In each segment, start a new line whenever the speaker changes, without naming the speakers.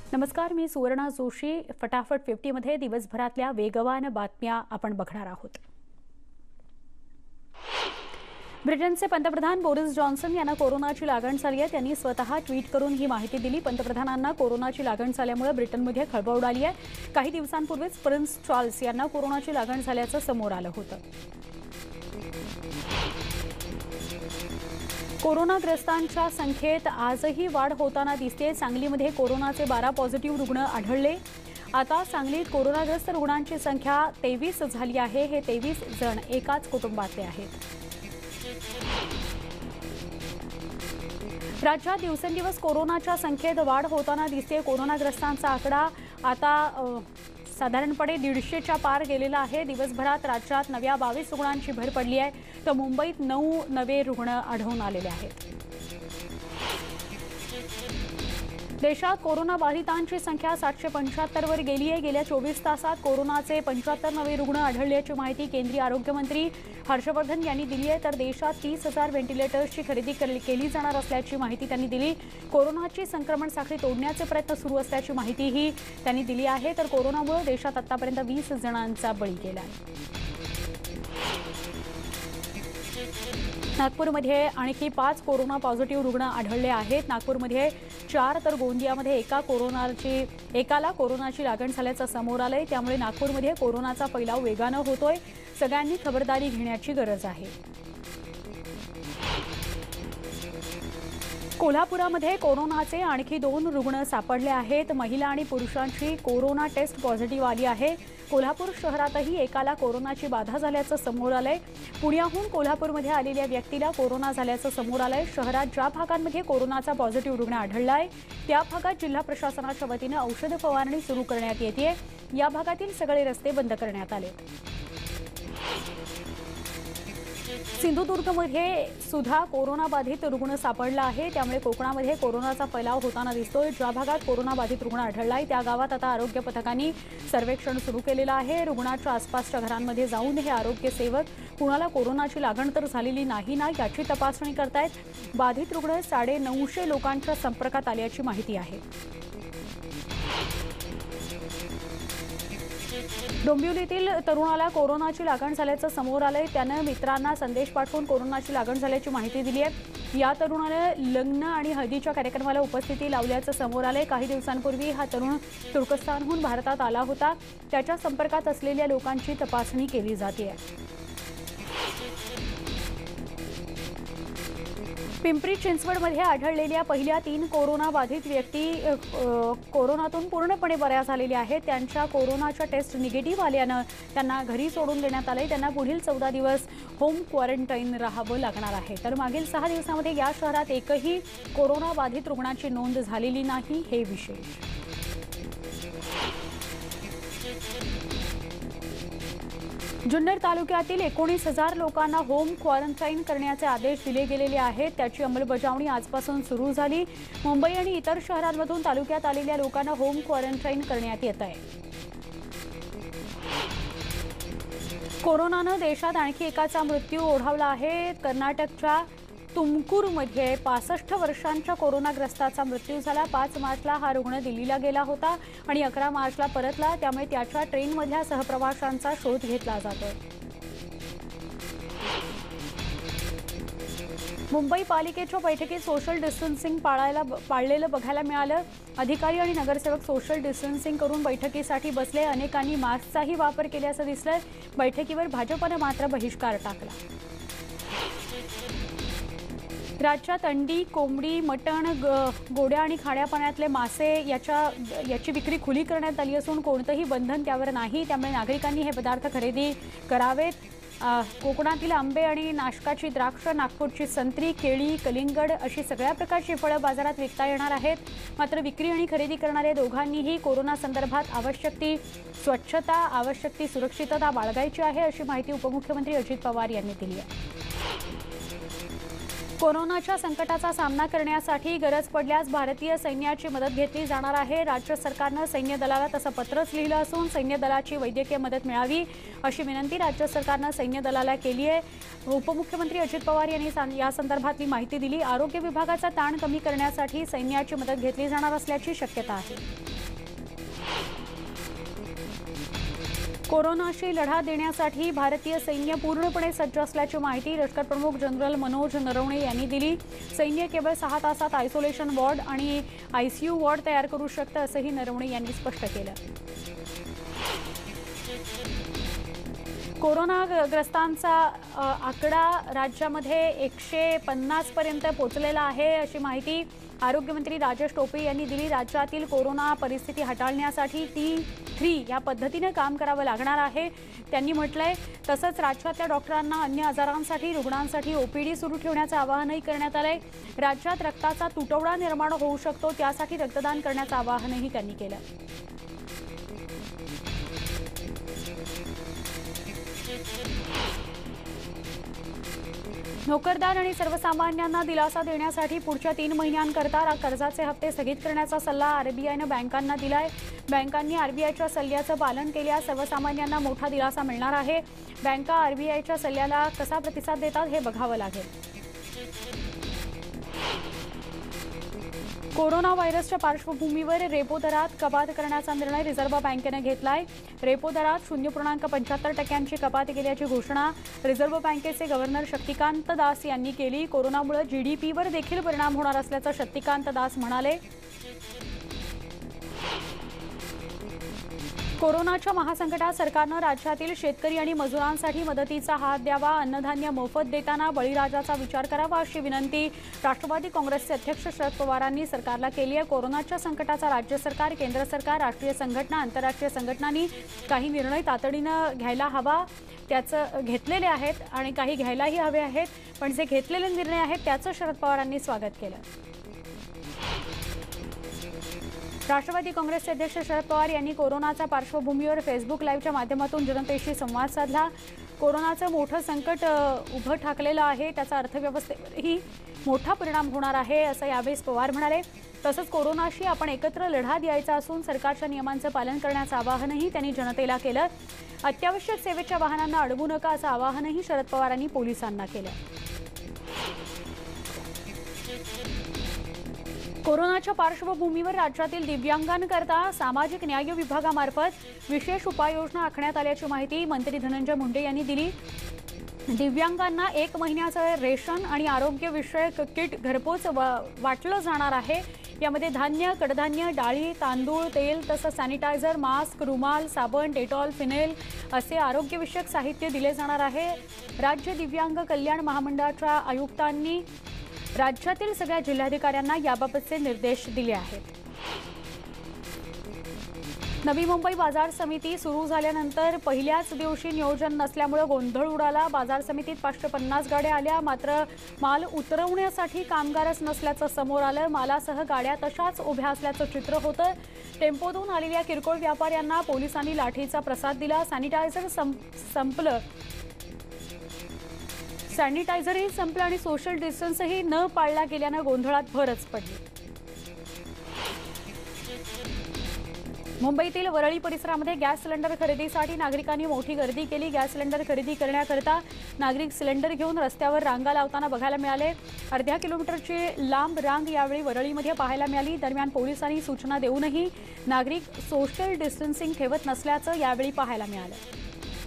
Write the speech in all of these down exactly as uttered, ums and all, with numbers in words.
नमस्कार, मी सुवर्णा जोशी. फटाफट पन्नास मध्ये दिवसभरातल्या वेगवान बातम्या आपण बघणार आहोत. ब्रिटनचे पंतप्रधान बोरिस जॉन्सन यांना कोरोनाची लागण झाली आहे. त्यांनी स्वतः ट्विट करून ही माहिती दिली. पंतप्रधानांना कोरोनाची लागण झाल्यामुळे ब्रिटनमध्ये खळबळ उडाली आहे. काही दिवसांपूर्वीच प्रिन्स चार्ल्स यांना कोरोनाची लागण झाल्याचं समोर आलं होतं. कोरोनाग्रस्तांच्या संख्येत आजही वाढ होताना दिसते. सांगलीमध्ये कोरोनाचे बारा पॉझिटिव्ह रुग्ण आढळले. आता सांगलीत कोरोनाग्रस्त रुग्णांची संख्या तेवीस झाली आहे. हे तेवीस जण एकाच कुटुंबातले आहेत. राज्यात दिवसेंदिवस कोरोनाच्या संख्येत वाढ होताना दिसते. कोरोनाग्रस्तांचा आकडा आता साधारणपणे दीडशेच्या पार गेलेला आहे. दिवसभरात राज्यात नव्या बावीस रुग्णांची भर पडली आहे, तर मुंबईत नऊ नवे रुग्ण आढळून आलेले आहेत. देशात कोरोनाबाधितांची संख्या सातशे पंच्याहत्तरवर गेली आहे. गेल्या चोवीस तासात कोरोनाचे पंच्याहत्तर नवे रुग्ण आढळल्याची माहिती केंद्रीय आरोग्यमंत्री हर्षवर्धन यांनी दिली आहे. तर देशात तीस हजार व्हेंटिलेटर्सची खरेदी केली जाणार असल्याची माहिती त्यांनी दिली. कोरोनाची संक्रमण साखळी तोडण्याचे प्रयत्न सुरू असल्याची माहितीही त्यांनी दिली आहे. तर कोरोनामुळे देशात आतापर्यंत वीस जणांचा बळी गेला आहे. नागपूरमध्ये आणखी पाच कोरोना पॉझिटिव्ह रुग्ण आढळले आहेत. नागपूरमध्ये चार तर गोंदियामध्ये एका कोरोनाची एकाला कोरोनाची लागण झाल्याचं समोर आलंय. त्यामुळे नागपूरमध्ये कोरोनाचा फैलाव वेगानं होतोय. सगळ्यांनी खबरदारी घेण्याची गरज आहे. कोल्हापुरामध्ये कोरोनाचे आणखी दोन रुग्ण सापडले आहेत. महिला आणि पुरुषांची कोरोना टेस्ट पॉझिटिव्ह आली आहे. कोल्हापूर शहरातही एकाला कोरोनाची बाधा झाल्याचं समोर आलंय. पुण्याहून कोल्हापूरमध्ये आलेल्या व्यक्तीला कोरोना झाल्याचं समोर आलंय. शहरात ज्या भागांमध्ये कोरोनाचा पॉझिटिव्ह रुग्ण आढळलाय त्या भागात जिल्हा प्रशासनाच्या वतीनं औषध फवारणी सुरू करण्यात येते. या भागातील सगळे रस्ते बंद करण्यात आले. सिंधुदुर्गमध्ये सुद्धा कोरोनाबाधित रुग्ण सापडला आहे. त्यामुळे कोकणामध्ये कोरोनाचा फैलाव होताना दिसतोय. ज्या भागात कोरोनाबाधित रुग्ण आढळलाय त्या गावात आता आरोग्य पथकांनी सर्वेक्षण सुरू केलेलं आहे. रुग्णाच्या आसपासच्या घरांमध्ये जाऊन हे आरोग्य सेवक कुणाला कोरोनाची लागण तर झालेली नाही ना याची तपासणी करतायत. बाधित रुग्ण साडे नऊशे लोकांच्या संपर्कात आल्याची माहिती आहे. डोंबिवलीतील तरुणाला कोरोनाची लागण झाल्याचं समोर आलंय. त्यानं मित्रांना संदेश पाठवून कोरोनाची लागण झाल्याची माहिती दिली आहे. या तरुणानं लग्न आणि हळदीच्या कार्यक्रमाला उपस्थिती लावल्याचं समोर आलंय. काही दिवसांपूर्वी हा तरुण तुर्कस्तानहून भारतात आला होता. त्याच्या संपर्कात असलेल्या लोकांची तपासणी केली जाते. पिंपरी चिंचवडमध्ये आढळलेल्या पहिल्या तीन कोरोना बाधित व्यक्ती कोरोनातून पूर्णपणे बऱ्या झालेल्या आहेत. त्यांच्या कोरोनाच्या टेस्ट निगेटिव्ह आल्यानं त्यांना घरी सोडून देण्यात आले. त्यांना पुढील चौदा दिवस होम क्वारंटाईन राहावं लागणार आहे. तर मागील सहा दिवसांमध्ये या शहरात एकही कोरोना बाधित रुग्णाची नोंद झालेली नाही. हे विशेष. जुन्नर तालुक्यातील एकोणीस हजार लोकांना होम क्वारंटाईन करण्याचे आदेश दिले गेलेले आहेत. त्याची अंमलबजावणी आजपासून सुरू झाली. मुंबई आणि इतर शहरांमधून तालुक्यात आलेल्या लोकांना होम क्वारंटाईन करण्यात येत आहे. कोरोनानं देशात आणखी एकाचा मृत्यू ओढावला आहे. कर्नाटकच्या तुमकुरमध्ये पासष्ट वर्षांच्या कोरोनाग्रस्ताचा मृत्यू झाला. पाच मार्चला हा रुग्ण दिल्लीला गेला होता आणि अकरा मार्चला परतला. त्यामुळे त्याच्या ट्रेनमधल्या सहप्रवाशांचा शोध घेतला जातोय. मुंबई पालिकेच्या बैठकीत सोशल डिस्टन्सिंग पाळायला पाळलेलं बघायला मिळालं. अधिकारी आणि नगरसेवक सोशल डिस्टन्सिंग करून बैठकीसाठी बसले. अनेकांनी मास्कचाही वापर केल्याचं दिसलंय. बैठकीवर भाजपनं मात्र बहिष्कार टाकला. राज्यात अंडी, कोंबडी, मटण, गोड्या आणि खाड्या पाण्यातले मासे याच्या याची विक्री खुली करण्यात आली असून कोणतंही बंधन त्यावर नाही. त्यामुळे नागरिकांनी हे पदार्थ खरेदी करावेत. कोकणातील आंबे आणि नाशकाची द्राक्ष, नागपूरची संत्री, केळी, कलिंगड अशी सगळ्या प्रकारची फळं बाजारात विकता येणार आहेत. मात्र विक्री आणि खरेदी करणाऱ्या दोघांनीही कोरोना संदर्भात आवश्यक ती स्वच्छता, आवश्यक ती सुरक्षितता बाळगायची आहे, अशी माहिती उपमुख्यमंत्री अजित पवार यांनी दिली आहे. कोरोनाच्या संकटाचा सामना करण्यासाठी गरज पडल्यास भारतीय सैन्याची मदत घेतली जाणार आहे. राज्य सरकारनं सैन्य दलाला तसं पत्रच लिहिलं असून सैन्य दलाची वैद्यकीय मदत मिळावी अशी विनंती राज्य सरकारनं सैन्य दलाला केली आहे. उपमुख्यमंत्री अजित पवार यांनी या संदर्भातली माहिती दिली. आरोग्य विभागाचा ताण कमी करण्यासाठी सैन्याची मदत घेतली जाणार असल्याची शक्यता आहे. कोरोनाशी लढा देण्यासाठी भारतीय सैन्य पूर्णपणे सज्ज असल्याची माहिती लष्कर प्रमुख जनरल मनोज नरवणे यांनी दिली। सैन्य केवळ सहा तासात आयसोलेशन वॉर्ड आणि आयसीयू वॉर्ड तयार करू शकतं असंही नरवणे यांनी स्पष्ट केलं। कोरोनाग्रस्तांचा आकडा राज्यामध्ये एकशे पन्नास पर्यंत पोहोचलेला आहे अशी माहिती आरोग्यमंत्री राजेश टोपे यांनी दिली। राज्यातील कोरोना परिस्थिती हाताळण्यासाठी टी थ्री या पद्धतीने काम करावं लागणार आहे त्यांनी म्हटलंय। तसंच राज्यातल्या डॉक्टरांना अन्य आजारांसाठी रुग्णांसाठी ओपीडी सुरू ठेवण्याचं आवाहनही करण्यात आलंय। राज्यात रक्ताचा तुटवडा निर्माण होऊ शकतो त्यासाठी रक्तदान करण्याचं आवाहनही त्यांनी केलं। नोकरदार आणि सर्वसामान्यांना दिलासा देण्यासाठी पुढच्या तीन महिन्यांकरता कर्जाचे हप्ते स्थगित करण्याचा सल्ला आरबीआयनं बँकांना दिलाय। बँकांनी आरबीआयच्या सल्ल्याचं पालन केल्यास सर्वसामान्यांना मोठा दिलासा मिळणार आहे। बँका आरबीआयच्या सल्ल्याला कसा प्रतिसाद देतात हे बघावं लागेल। कोरोना व्हायरसच्या पार्श्वभूमीवर रेपो दरात कपात करण्याचा निर्णय रिझर्व्ह बँकेने घेतलाय। रेपो दरात शून्य पूर्णांक पंच्याहत्तर टक्क्यांची कपात केल्याची घोषणा रिझर्व्ह बँकेचे गव्हर्नर शक्तिकांत दास यांनी केली। कोरोनामुळे जीडीपीवर देखील परिणाम होणार असल्याचं शक्तिकांत दास म्हणाले। कोरोनाच्या महासंकटात सरकारनं राज्यातील शेतकरी आणि मजुरांसाठी मदतीचा हात द्यावा, अन्नधान्य मोफत देताना बळीराजाचा विचार करावा अशी विनंती राष्ट्रवादी काँग्रेसचे अध्यक्ष शरद पवारांनी सरकारला केली आहे। कोरोनाच्या संकटाचा राज्य सरकार, केंद्र सरकार, राष्ट्रीय संघटना, आंतरराष्ट्रीय संघटनांनी काही निर्णय तातडीनं घ्यायला हवा त्याचं घेतलेले आहेत आणि काही घ्यायलाही हवे आहेत, पण जे घेतलेले निर्णय आहेत त्याचं शरद पवारांनी स्वागत केलं। राष्ट्रवादी काँग्रेसचे अध्यक्ष शरद पवार यांनी कोरोनाच्या पार्श्वभूमीवर फेसबुक लाईव्हच्या माध्यमातून जनतेशी संवाद साधला। कोरोनाचं मोठं संकट उभं ठाकलेलं आहे, त्याचा अर्थव्यवस्थेवरही मोठा परिणाम होणार आहे असं यावेळी पवार म्हणाले। तसंच कोरोनाशी आपण एकत्र लढा द्यायचा असून सरकारच्या नियमांचं पालन करण्याचं आवाहनही त्यांनी जनतेला केलं। अत्यावश्यक सेवेच्या वाहनांना अडवू नका असं आवाहनही शरद पवारांनी पोलिसांना केलं। कोरोनाच्या पार्श्वभूमीवर राज्यातील दिव्यांगांकरता सामाजिक न्याय विभागामार्फत विशेष उपाययोजना आखण्यात आल्याची माहिती मंत्री धनंजय मुंडे यांनी दिली। दिव्यांगांना एक महिन्याचं रेशन आणि आरोग्यविषयक किट घरपोच वाटलं जाणार आहे। यामध्ये धान्य, कडधान्य, डाळी, तांदूळ, तेल तसंच सॅनिटायझर, मास्क, रुमाल, साबण, डेटॉल, फिनेल असे आरोग्यविषयक साहित्य दिले जाणार आहे। राज्य दिव्यांग कल्याण महामंडळाच्या आयुक्तांनी राज्यातील सगळ्या जिल्हाधिकाऱ्यांना याबाबतचे निर्देश दिले आहेत। नवी मुंबई बाजार समिती सुरू झाल्यानंतर पहिल्याच दिवशी नियोजन नसल्यामुळे गोंधळ उडाला। बाजार समितीत पाचशे पन्नास गाड्या आल्या, मात्र माल उतरवण्यासाठी कामगारच नसल्याचं समोर आलं। मालासह गाड्या तशाच उभ्या असल्याचं चित्र होतं। टेम्पोतून आलेल्या किरकोळ व्यापाऱ्यांना पोलिसांनी लाठीचा प्रसाद दिला। सॅनिटायझर संपलं सॅनिटायझरही संपलं आणि सोशल डिस्टन्सही न पाळला गेल्यानं गोंधळात भरच पडली। मुंबईतील वरळी परिसरामध्ये गॅस सिलेंडर खरेदीसाठी नागरिकांनी मोठी गर्दी केली। गॅस सिलेंडर खरेदी करण्याकरता नागरिक सिलेंडर घेऊन रस्त्यावर रांगा लावताना बघायला मिळाले। अर्ध्या किलोमीटरची लांब रांग यावेळी वरळीमध्ये पाहायला मिळाली। दरम्यान पोलिसांनी सूचना देऊनही नागरिक सोशल डिस्टन्सिंग ठेवत नसल्याचं यावेळी पाहायला मिळालं।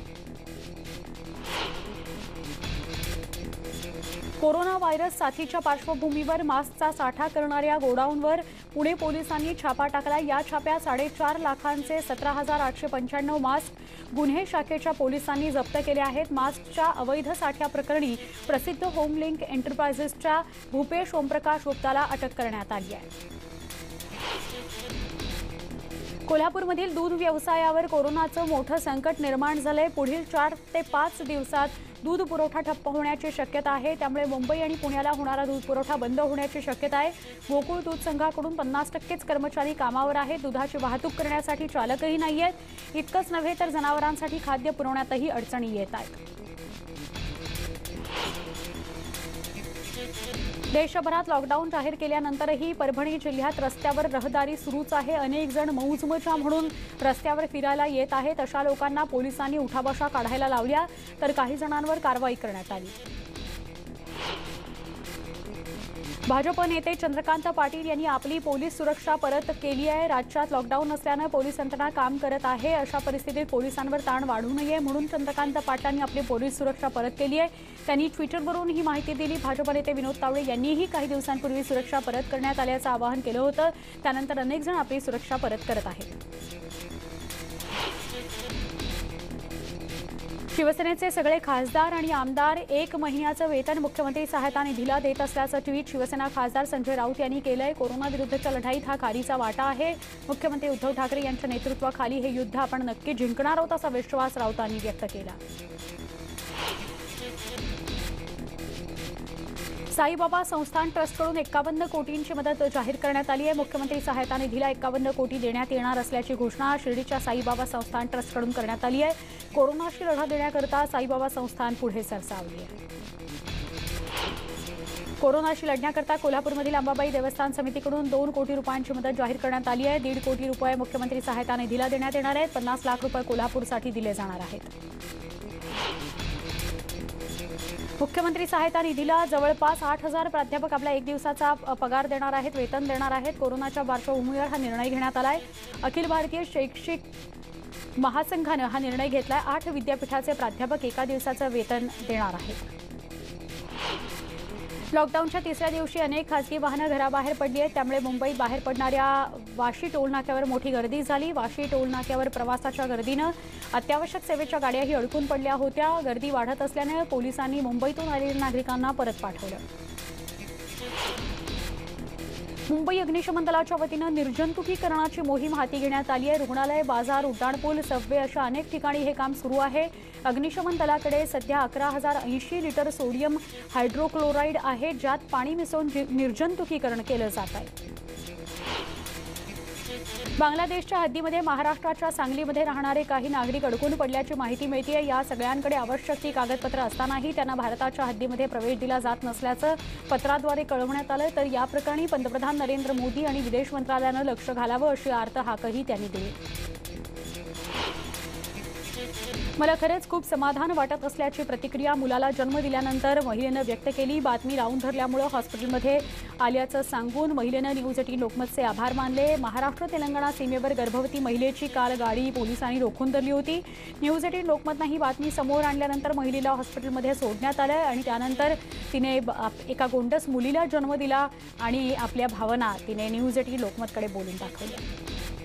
कोरोना व्हायरस साथीच्या पार्श्वभूमीवर मास्कचा साठा करणाऱ्या गोडाऊनवर पुणे पोलिसांनी छापा टाकला। या छाप्यात साडेचार लाखांचे सतरा हजार आठशे पंच्याण्णव मास्क गुन्हे शाखेच्या पोलिसांनी जप्त केले आहेत। मास्कच्या अवैध साठ्याप्रकरणी प्रसिद्ध होमलिंक एंटरप्राइजेसच्या भूपेश ओमप्रकाश गुप्ताला अटक करण्यात आली आहे। कोल्हापूरमधील दूध व्यवसायावर कोरोनाचं मोठं संकट निर्माण झालंय। पुढील चार ते पाच दिवसात दूध पुरवठा ठप्प होण्याची शक्यता आहे। त्यामुळे मुंबई आणि पुण्याला होणारा दूध पुरवठा बंद होण्याची शक्यता आहे। गोकुळ दूध संघाकडून पन्नास टक्केच कर्मचारी कामावर आहेत। दुधाची वाहतूक करण्यासाठी चालकही नाही आहेत। इतकंच नव्हे तर जनावरांसाठी खाद्य पुरवण्यातही अडचणी येत आहेत। देशभरात लॉकडाऊन जाहीर केल्यानंतरही परभणी जिल्ह्यात रस्त्यावर रहदारी सुरूच आहे। अनेक जण मौजमजा म्हणून रस्त्यावर फिरायला येत आहेत। अशा लोकांना पोलिसांनी उठाबशा काढायला लावल्या तर काही जणांवर कारवाई करण्यात आली। भाजप नेते चंद्रकांत पाटील यांनी आपली पोलीस सुरक्षा परत केली आहे। राज्यात लॉकडाऊन असल्याने पोलीस यंत्रणा काम करत आहे। अशा परिस्थितीत पोलिसांवर ताण वाढू नये म्हणून चंद्रकांत पाटलांनी आपली पोलीस सुरक्षा परत केली आहे। त्यांनी ट्विटरवरून ही माहिती दिली। भाजप नेते विनोद तावडे यांनीही काही दिवसांपूर्वी सुरक्षा परत करण्यात आल्याचं आवाहन केलं होतं। त्यानंतर अनेक जण आपली सुरक्षा परत करत आहेत। शिवसेनेचे सगळे खासदार आणि आमदार एक महिन्याचं वेतन मुख्यमंत्री सहायता निधीला देत असल्याचं ट्विट शिवसेना खासदार संजय राऊत यांनी केलंय। कोरोना विरुद्धच्या लढाईत हा खारीचा वाटा आहे। मुख्यमंत्री उद्धव ठाकरे यांच्या नेतृत्वाखाली हे युद्ध आपण नक्की जिंकणार आहोत असा विश्वास राऊतांनी व्यक्त केला। साईबाबा संस्थान ट्रस्टकडून एक्कावन्न कोटींची मदत जाहीर करण्यात आली आहे। मुख्यमंत्री सहायता निधीला एक्कावन्न कोटी देण्यात येणार असल्याची घोषणा शिर्डीच्या साईबाबा संस्थान ट्रस्टकडून करण्यात आली आहे। कोरोनाशी लढा देण्याकरता साईबाबा संस्थान पुढे सरसावली आहे। कोरोनाशी लढण्याकरता कोल्हापूरमधील अंबाबाई देवस्थान समितीकडून दोन कोटी रुपयांची मदत जाहीर करण्यात आली आहे। दीड कोटी रुपये मुख्यमंत्री सहायता निधीला देण्यात येणार आहेत। पन्नास लाख रुपये कोल्हापूरसाठी दिले जाणार आहेत। मुख्यमंत्री सहायता निधीला जवळपास आठ हजार प्राध्यापक आपला एक दिवसाचा पगार देणार आहेत, वेतन देणार आहेत। कोरोनाच्या पार्श्वभूमीवर हा निर्णय घेण्यात आलाय। अखिल भारतीय शैक्षिक महासंघाने हा निर्णय घेतलाय। आठ विद्यापीठाचे प्राध्यापक एका दिवसाचं वेतन देणार आहेत। लॉकडाऊनच्या तिसऱ्या दिवशी अनेक खासगी वाहनं घराबाहेर पडली आहेत। त्यामुळे मुंबईत बाहेर पडणाऱ्या वाशी टोलनाक्यावर मोठी गर्दी झाली। वाशी टोलनाक्यावर प्रवासाच्या गर्दीनं अत्यावश्यक सेवेच्या गाड्याही अडकून पडल्या होत्या। गर्दी वाढत असल्याने पोलिसांनी मुंबईतून आलेल्या नागरिकांना परत पाठवलं। मुंबई अग्निशमन दलाच्या वतीनं निर्जंतुकीकरणाची मोहीम हाती घेण्यात आली आहे। रुग्णालय, बाजार, उड्डाणपूल, सबवे अशा अनेक ठिकाणी हे काम सुरू आहे। अग्निशमन दलाकडे सध्या अकरा हजार ऐंशी लिटर सोडियम हायड्रोक्लोराईड आहे, ज्यात पाणी मिसळून निर्जंतुकीकरण केलं जात आहे। बांगलादेशच्या हद्दीमध्ये महाराष्ट्राच्या सांगलीमध्ये राहणारे काही नागरिक अडकून पडल्याची माहिती मिळते। या सगळ्यांकडे आवश्यक ती कागदपत्र असतानाही त्यांना भारताच्या हद्दीमध्ये प्रवेश दिला जात नसल्याचं पत्राद्वारे कळवण्यात आलं। तर या प्रकरणी पंतप्रधान नरेंद्र मोदी आणि विदेश मंत्रालयानं लक्ष घालावं अशी आर्त हाकही त्यांनी दिली। मला खरंच खूप समाधान वाटत असल्याची प्रतिक्रिया मुलाला जन्म दिल्यानंतर महिलेनं व्यक्त केली। बातमी लावून धरल्यामुळे हॉस्पिटलमध्ये आल्याचं सांगून महिलेनं न्यूज एटीन लोकमतचे आभार मानले। महाराष्ट्र तेलंगणा सीमेवर गर्भवती महिलेची काल गाडी पोलिसांनी रोखून धरली होती। न्यूज एटीन लोकमतनं ही बातमी समोर आणल्यानंतर महिलेला हॉस्पिटलमध्ये सोडण्यात आलं आणि त्यानंतर तिने एका गोंडस मुलीला जन्म दिला आणि आपल्या भावना तिने न्यूज एटीन लोकमतकडे बोलून दाखवल्या।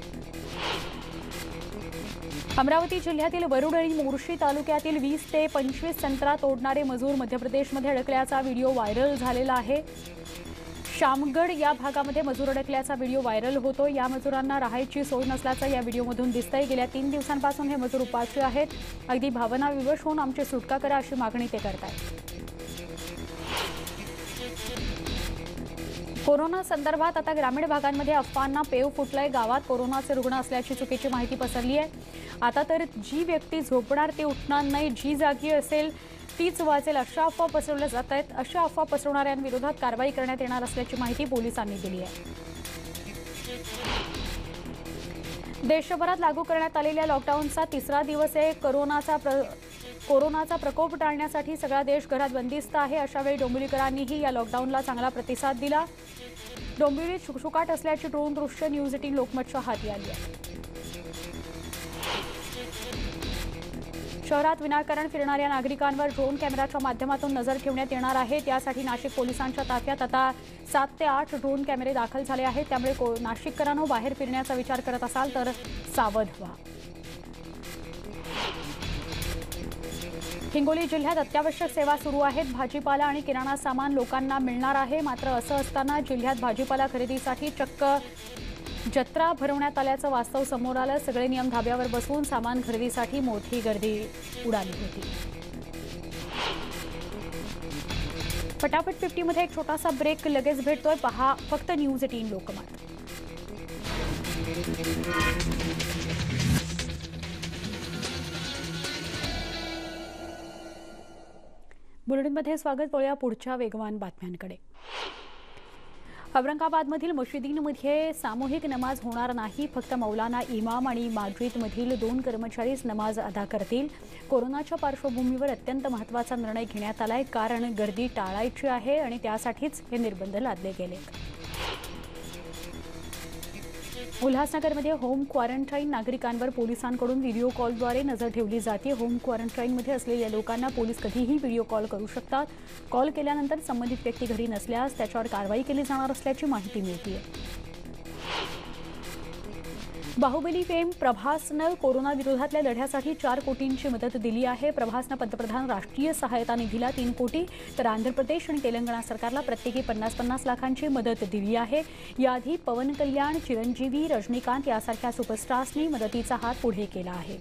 अमरावती जिल्ह्यातील वरुड आणि मोर्शी तालुक्यातील वीस ते पंचवीस संत्रा तोडणारे मजूर मध्य प्रदेशमध्ये अडकल्याचा व्हिडिओ व्हायरल झालेला आहे। शामगड या भागामध्ये मजूर अडकल्याचा व्हिडिओ व्हायरल होतो। या मजुरांना राहायची सोय नसल्याचं या व्हिडिओमधून दिसतंय। गेल्या तीन दिवसांपासून हे मजूर उपाशी आहेत। अगदी भावनाविवश होऊन आमची सुटका करा अशी मागणी ते करतायत। कोरोना संदर्भात आता ग्रामीण भागांमध्ये अफवांना पेव फुटलाय। गावात कोरोनाचे रुग्ण असल्याची चुकीची माहिती पसरली आहे। आता तर जी व्यक्ती झोपणार ती उठणार नाही, जी जागी असेल तीच वाचेल अशा अफवा पसरवल्या जात आहेत। अशा अफवा पसरवणाऱ्यांविरोधात कारवाई करण्यात येणार असल्याची माहिती पोलिसांनी दिली आहे। देशभरात लागू करण्यात आलेल्या लॉकडाऊनचा तिसरा दिवस आहे। कोरोनाचा प्र कोरोनाचा प्रकोप टाळण्यासाठी सगळा देश घरात बंदिस्त आहे। अशावेळी डोंबिवलीकरांनीही या लॉकडाऊनला चांगला प्रतिसाद दिला। डोंबिवलीत शुकशुकाट असल्याची ड्रोन दृश्य न्यूज एटीन लोकमतच्या हाती आली आहे। शहरात विनाकारण फिरणाऱ्या नागरिकांवर ड्रोन कॅमेराच्या माध्यमातून नजर ठेवण्यात येणार आहे। त्यासाठी नाशिक पोलिसांच्या ताफ्यात आता सात ते आठ ड्रोन कॅमेरे दाखल झाले आहेत। त्यामुळे नाशिककरांनो बाहेर फिरण्याचा विचार करत असाल तर सावध व्हा। हिंगोली जिल्ह्यात अत्यावश्यक सेवा सुरू आहेत। भाजीपाला आणि किराणा सामान लोकांना मिळणार आहे। मात्र असं असताना जिल्ह्यात भाजीपाला खरेदीसाठी चक्क जत्रा भरवण्यात आल्याचं वास्तव समोर आलं। सगळे नियम धाब्यावर बसवून सामान खरेदीसाठी मोठी गर्दी उडाली होती। फटाफट फिफ्टीमध्ये एक छोटासा ब्रेक लगेच भेटतोय। पहा फक्त न्यूज एटीन लोकमत। बुलेटिनमध्ये स्वागत। वळूया पुढच्या वेगवान बातम्यांकडे। औरंगाबादमधील मशिदींमध्ये सामूहिक नमाज होणार नाही, फक्त मौलाना इमाम आणि मस्जिदमधील दोन कर्मचारीच नमाज अदा करतील। कोरोनाच्या पार्श्वभूमीवर अत्यंत महत्त्वाचा निर्णय घेण्यात आलाय, कारण गर्दी टाळायची आहे आणि त्यासाठीच हे निर्बंध लादले गेलेत। उल्हासनगरमध्ये होम क्वारंटाईन नागरिकांवर पोलिसांकडून व्हिडिओ कॉलद्वारे नजर ठेवली जाते। होम क्वारंटाईनमध्ये असलेल्या लोकांना पोलीस कधीही व्हिडिओ कॉल करू शकतात। कॉल केल्यानंतर संबंधित व्यक्ती घरी नसल्यास त्याच्यावर कारवाई केली जाणार असल्याची माहिती मिळते। बाहुबली फेम प्रभासनं कोरोना विरोधातल्या लढ्यासाठी चार कोटींची मदत दिली आहे। प्रभासनं पंतप्रधान राष्ट्रीय सहायता निधीला तीन कोटी तर आंध्र प्रदेश आणि तेलंगणा सरकारला प्रत्येकी पन्नास पन्नास लाखांची मदत दिली आहे। याआधी पवन कल्याण, चिरंजीवी, रजनीकांत यासारख्या सुपरस्टार्सनी मदतीचा हात पुढे केला आहे।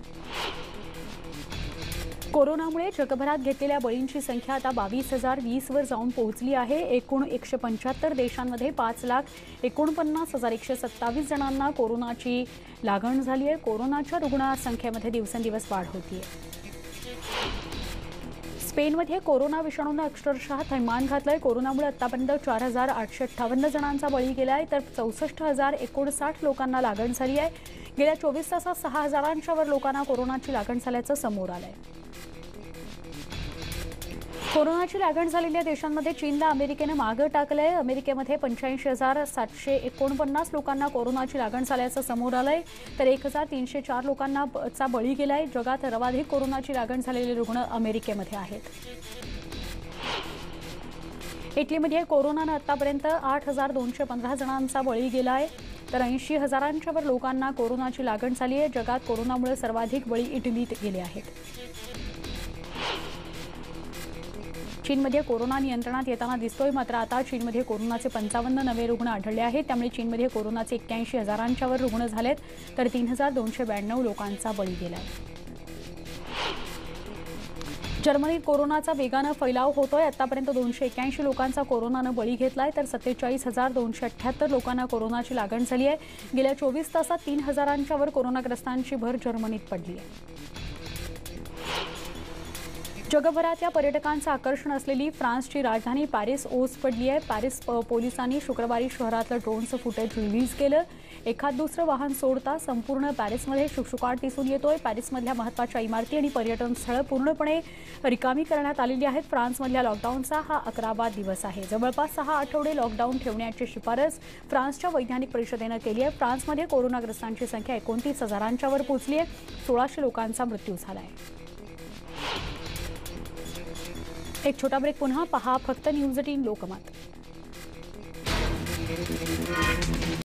कोरोनामुळे जगभरात घेतलेल्या बळींची संख्या आता बावीस हजार वीस वर जाऊन पोहोचली आहे। एकूण एकशे पंच्याहत्तर देशांमध्ये पाच लाख एकोणपन्नास हजार एकशे सत्तावीस जणांना कोरोनाची लागण झाली आहे। कोरोनाच्या रुग्णसंख्येमध्ये दिवसेंदिवस वाढ होतीये। स्पेनमध्ये कोरोना विषाणूने अक्षरशः थैमान घातलंय। कोरोनामुळे आतापर्यंत चार हजार आठशे अठ्ठावन्न जणांचा बळी गेलाय, तर चौसष्ट हजार एकोणसाठ लोकांना लागण झाली आहे। गेल्या चोवीस तासात सहा हजारांच्या वर लोकांना कोरोनाची लागण झाल्याचं समोर आलंय। कोरोनाची लागण झालेल्या देशांमध्ये चीनला अमेरिकेने मागे टाकलंय। अमेरिकेमध्ये पंच्याऐंशी हजार सातशे एकोणपन्नास लोकांना कोरोनाची लागण झाल्याचं समोर आलंय, तर एक हजार तीनशे चार लोकांना चा बळी गेलाय। जगात सर्वाधिक कोरोनाची लागण झालेले रुग्ण अमेरिकेमध्ये आहेत। इटलीमध्ये कोरोनाने आतापर्यंत आठ हजार दोनशे पंधरा जणांचा बळी गेलाय, तर ऐंशी हजारांच्या वर लोकांना कोरोनाची लागण झाली आहे। जगात कोरोनामुळे सर्वाधिक बळी इटलीत गेले आहेत। चीनमध्ये कोरोना नियंत्रणात येताना दिसतोय, मात्र आता चीनमध्ये कोरोनाचे पंचावन्न नवे रुग्ण आढळले आहेत। त्यामुळे चीनमध्ये कोरोनाचे एक्क्याऐंशी हजारांच्या वर रुग्ण झालेत, तर तीन हजार दोनशे ब्याण्णव लोकांचा बळी गेलाय। जर्मनीत कोरोनाचा वेगानं फैलाव होतोय। आतापर्यंत दोनशे एक्क्याऐंशी लोकांचा कोरोनानं बळी घेतलाय, तर सत्तेचाळीस हजार दोनशे अठ्ठ्याहत्तर लोकांना कोरोनाची लागण झाली आहे। गेल्या चोवीस तासात तीन हजारांच्या वर कोरोनाग्रस्तांची भर जर्मनीत पडली आहे। जगभरातल्या पर्यटकांचं आकर्षण असलेली फ्रान्सची राजधानी पॅरिस ओस पडली आहे। पॅरिस पोलिसांनी शुक्रवारी शहरातलं ड्रोनचं फुटेज रिलीज केलं। एखाद दुसरं वाहन सोडता संपूर्ण पॅरिसमध्ये शुकशुकाट दिसून येतोय। पॅरिसमधल्या महत्त्वाच्या इमारती आणि पर्यटन स्थळं पूर्णपणे रिकामी करण्यात आलेली आहेत। फ्रान्समधल्या लॉकडाऊनचा हा अकरावा दिवस आहे। जवळपास सहा आठवडे लॉकडाऊन ठेवण्याची शिफारस फ्रान्सच्या वैज्ञानिक परिषदेनं केली आहे। फ्रान्समध्ये कोरोनाग्रस्तांची संख्या एकोणतीस हजारांच्या वर पोहोचली आहे। सोळाशे लोकांचा मृत्यू झाला आहे। एक छोटा ब्रेक, पुन्हा पहा फक्त न्यूज एटीन लोकमत।